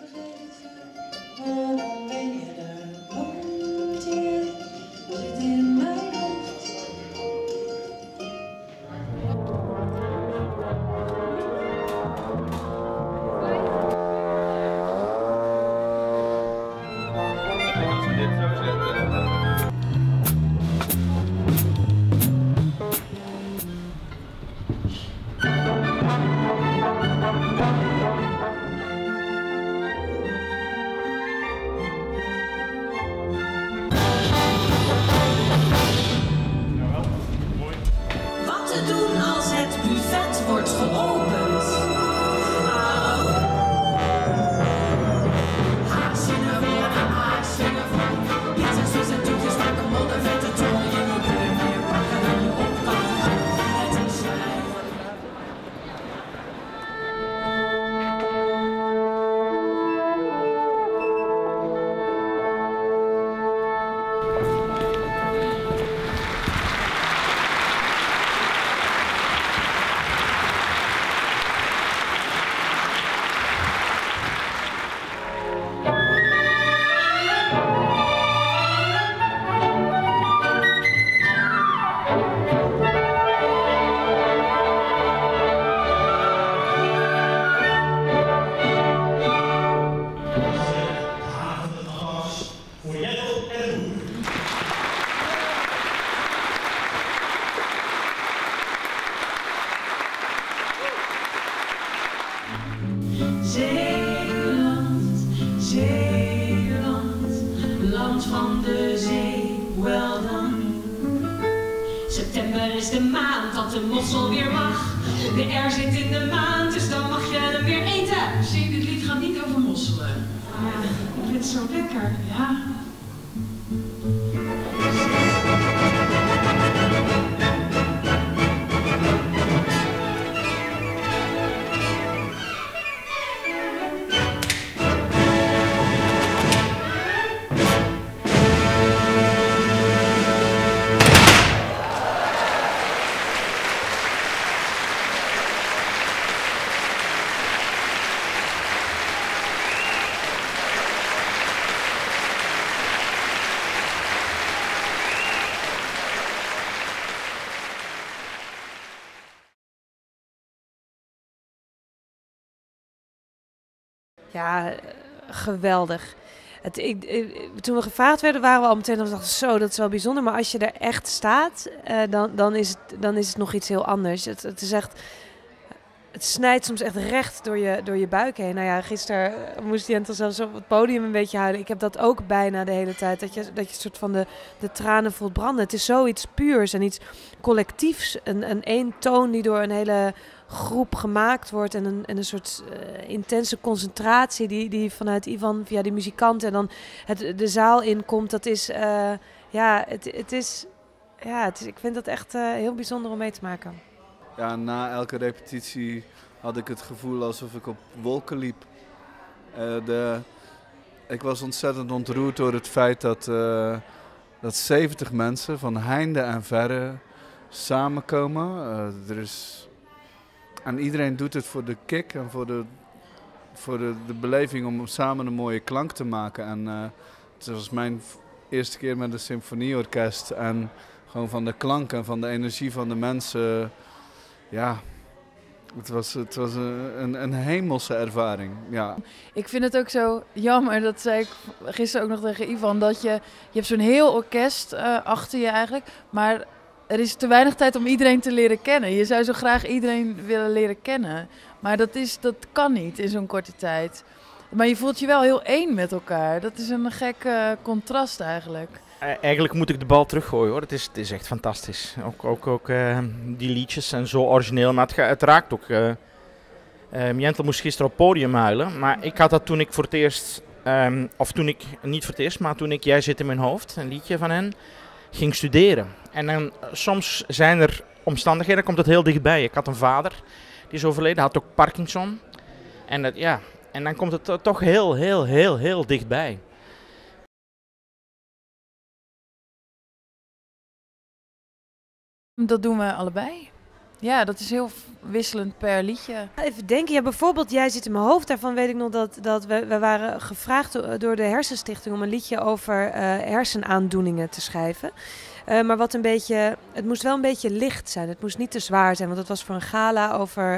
Dan ben je er, want je zit in mijn hoofd. Als we dit zo zetten. Wat te doen als het buffet wordt geopend? Haasje voor, pizza's, vis en toetjes, guacamole, vette tol. Je moet er meer pakken dan je op kan. Het is Zeeland, Zeeland, land van de zee, wel dan. September is de maand dat de mossel weer mag. De R zit in de maand, dus dan mag je hem weer eten. Zie, dit lied gaat niet over mosselen. Ja, ik vind het zo lekker. Ja. Ja, geweldig. Toen we gevraagd werden, waren we al meteen dat we dachten, zo, dat is wel bijzonder. Maar als je er echt staat, dan is het nog iets heel anders. Het is echt, het snijdt soms echt recht door je buik heen. Nou ja, gisteren moest Jentel zelfs op het podium een beetje huilen. Ik heb dat ook bijna de hele tijd. Dat je een soort van de tranen voelt branden. Het is zoiets puurs en iets collectiefs. Een één toon die door een hele groep gemaakt wordt. En een soort intense concentratie die vanuit Ivan via die muzikanten en dan de zaal inkomt. Dat is, ik vind dat echt heel bijzonder om mee te maken. Ja, na elke repetitie had ik het gevoel alsof ik op wolken liep. Ik was ontzettend ontroerd door het feit dat 70 mensen van heinde en verre samenkomen. En iedereen doet het voor de kick en voor de beleving om samen een mooie klank te maken. En het was mijn eerste keer met een symfonieorkest en gewoon van de klank en van de energie van de mensen. Ja, het was een hemelse ervaring. Ja. Ik vind het ook zo jammer, dat zei ik gisteren ook nog tegen Ivan, dat je hebt zo'n heel orkest achter je eigenlijk, maar er is te weinig tijd om iedereen te leren kennen. Je zou zo graag iedereen willen leren kennen, maar dat kan niet in zo'n korte tijd. Maar je voelt je wel heel één met elkaar. Dat is een gek contrast eigenlijk. Eigenlijk moet ik de bal teruggooien hoor. Het is echt fantastisch. Ook die liedjes zijn zo origineel, maar het raakt ook. Jentel moest gisteren op het podium huilen, maar ik had dat toen ik voor het eerst, niet voor het eerst, maar toen ik Jij zit in mijn hoofd, een liedje van hen, ging studeren. En dan soms zijn er omstandigheden, komt het heel dichtbij. Ik had een vader, die is overleden, had ook Parkinson. En dan komt het toch heel dichtbij. Dat doen we allebei. Ja, dat is heel wisselend per liedje. Even denken, ja, bijvoorbeeld Jij zit in mijn hoofd. Daarvan weet ik nog dat we waren gevraagd door de Hersenstichting om een liedje over hersenaandoeningen te schrijven. Maar wat een beetje, het moest wel een beetje licht zijn. Het moest niet te zwaar zijn, want het was voor een gala over.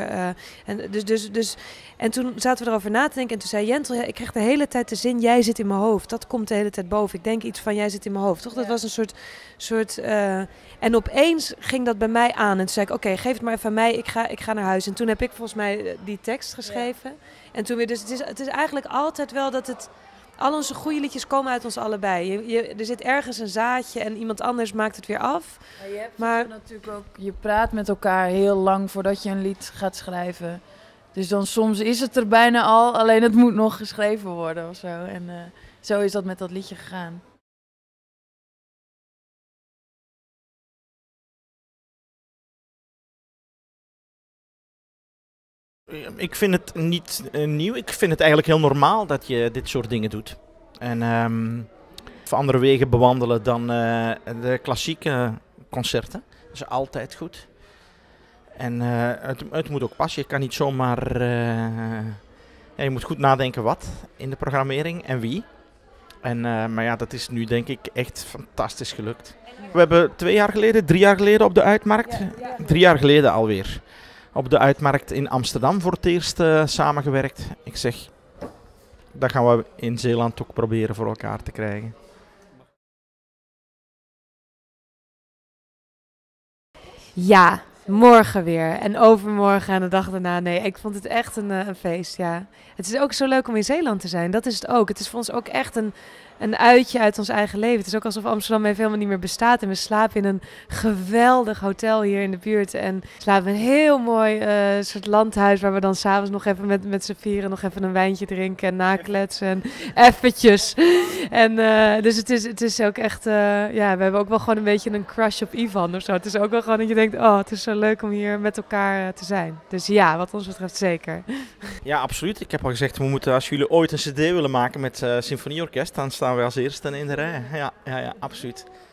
En toen zaten we erover na te denken en toen zei Jentel, ja, ik krijg de hele tijd de zin Jij zit in mijn hoofd. Dat komt de hele tijd boven. Ik denk iets van Jij zit in mijn hoofd, toch? Dat was een soort en opeens ging dat bij mij aan. En toen zei ik, oké, geef het maar even aan mij. Ik ga naar huis. En toen heb ik volgens mij die tekst geschreven. Ja. En toen weer, dus het is eigenlijk altijd wel dat het. Al onze goede liedjes komen uit ons allebei. Er zit ergens een zaadje en iemand anders maakt het weer af. Ja, je hebt natuurlijk ook, je praat met elkaar heel lang voordat je een lied gaat schrijven. Dus dan soms is het er bijna al, alleen het moet nog geschreven worden of zo. En zo is dat met dat liedje gegaan. Ik vind het niet nieuw. Ik vind het eigenlijk heel normaal dat je dit soort dingen doet. En andere wegen bewandelen dan de klassieke concerten. Dat is altijd goed. En het moet ook passen. Je kan niet zomaar... je moet goed nadenken wat in de programmering en wie. Maar ja, dat is nu denk ik echt fantastisch gelukt. We hebben 3 jaar geleden op de Uitmarkt. 3 jaar geleden alweer. Op de Uitmarkt in Amsterdam voor het eerst samengewerkt. Ik zeg, dat gaan we in Zeeland ook proberen voor elkaar te krijgen. Ja, morgen weer. En overmorgen en de dag daarna. Nee, ik vond het echt een feest, ja. Het is ook zo leuk om in Zeeland te zijn. Dat is het ook. Het is voor ons ook echt een uitje uit ons eigen leven. Het is ook alsof Amsterdam even helemaal niet meer bestaat. En we slapen in een geweldig hotel hier in de buurt. En slapen in een heel mooi soort landhuis waar we dan s'avonds nog even met z'n vieren nog even een wijntje drinken en nakletsen. En eventjes. En dus het is ook echt, we hebben ook wel gewoon een beetje een crush op Ivan of zo. Het is ook wel gewoon dat je denkt, oh, het is zo leuk om hier met elkaar te zijn. Dus ja, wat ons betreft zeker. Ja, absoluut. Ik heb al gezegd, we moeten, als jullie ooit een cd willen maken met symfonieorkest, dan staan we als eerste in de rij. Ja, absoluut.